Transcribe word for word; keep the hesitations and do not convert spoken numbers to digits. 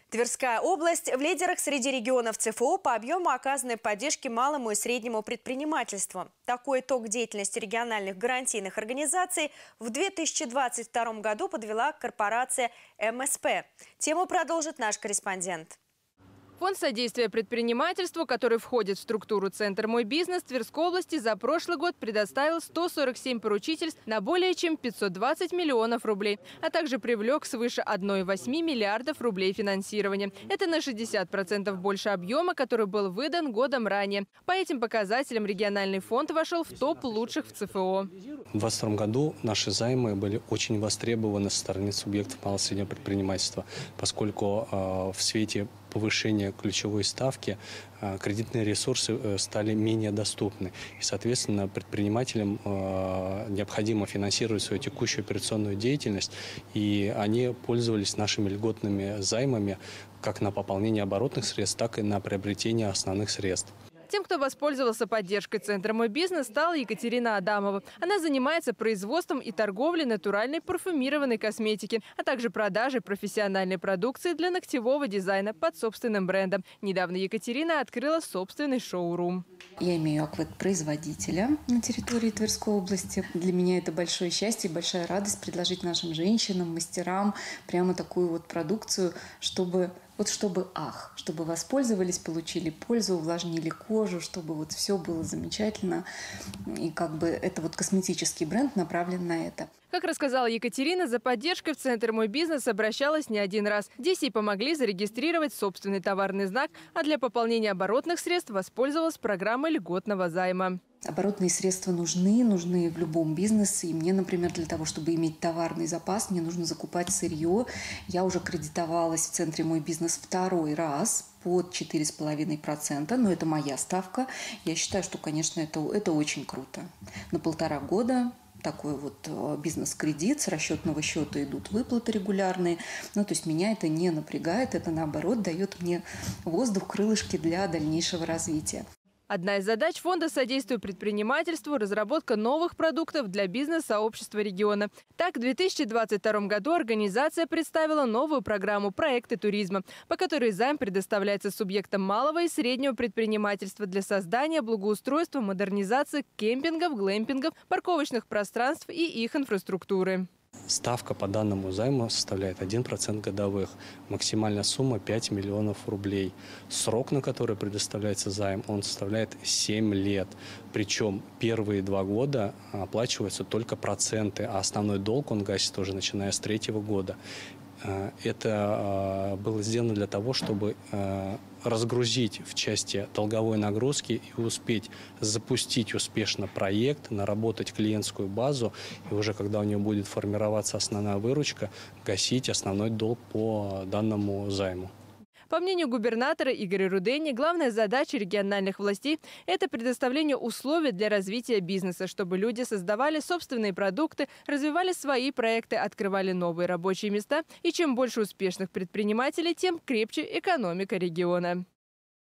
Тверская область в лидерах среди регионов ЦФО по объему оказанной поддержки малому и среднему предпринимательству. Такой итог деятельности региональных гарантийных организаций в две тысячи двадцать втором году подвела корпорация эм эс пэ. Тему продолжит наш корреспондент. Фонд содействия предпринимательству, который входит в структуру «Центр Мой бизнес» Тверской области, за прошлый год предоставил сто сорок семь поручительств на более чем пятьсот двадцать миллионов рублей, а также привлек свыше одной целой восьми десятых миллиардов рублей финансирования. Это на шестьдесят процентов больше объема, который был выдан годом ранее. По этим показателям региональный фонд вошел в топ лучших в ЦФО. В две тысячи двадцать втором году наши займы были очень востребованы со стороны субъектов малого и среднего предпринимательства, поскольку э, в свете повышения ключевой ставки э, кредитные ресурсы э, стали менее доступны. И, соответственно, предпринимателям э, необходимо финансировать свою текущую операционную деятельность, и они пользовались нашими льготными займами как на пополнение оборотных средств, так и на приобретение основных средств. Тем, кто воспользовался поддержкой Центра «Мой бизнес», стала Екатерина Адамова. Она занимается производством и торговлей натуральной парфюмированной косметики, а также продажей профессиональной продукции для ногтевого дизайна под собственным брендом. Недавно Екатерина открыла собственный шоурум. Я имею аквэд производителя на территории Тверской области. Для меня это большое счастье и большая радость предложить нашим женщинам, мастерам прямо такую вот продукцию, чтобы... Вот чтобы ах, чтобы воспользовались, получили пользу, увлажнили кожу, чтобы вот все было замечательно. И как бы это вот косметический бренд направлен на это. Как рассказала Екатерина, за поддержкой в Центр Мой бизнес обращалась не один раз. Здесь ей помогли зарегистрировать собственный товарный знак, а для пополнения оборотных средств воспользовалась программой льготного займа. Оборотные средства нужны, нужны в любом бизнесе. И мне, например, для того, чтобы иметь товарный запас, мне нужно закупать сырье. Я уже кредитовалась в Центре Мой бизнес второй раз под четыре с половиной процента, но это моя ставка. Я считаю, что, конечно, это, это очень круто. На полтора года такой вот бизнес-кредит, с расчетного счета идут выплаты регулярные. Ну, то есть меня это не напрягает, это наоборот дает мне воздух, крылышки для дальнейшего развития. Одна из задач фонда содействия предпринимательству – разработка новых продуктов для бизнес-сообщества региона. Так, в две тысячи двадцать втором году организация представила новую программу «Проекты туризма», по которой займ предоставляется субъектам малого и среднего предпринимательства для создания, благоустройства, модернизации кемпингов, глэмпингов, парковочных пространств и их инфраструктуры. Ставка по данному займу составляет один процент годовых. Максимальная сумма пять миллионов рублей. Срок, на который предоставляется займ, он составляет семь лет. Причем первые два года оплачиваются только проценты, а основной долг он гасит уже начиная с третьего года. Это было сделано для того, чтобы разгрузить в части долговой нагрузки и успеть запустить успешно проект, наработать клиентскую базу, и уже когда у нее будет формироваться основная выручка, гасить основной долг по данному займу. По мнению губернатора Игоря Рудени, главная задача региональных властей – это предоставление условий для развития бизнеса, чтобы люди создавали собственные продукты, развивали свои проекты, открывали новые рабочие места. И чем больше успешных предпринимателей, тем крепче экономика региона.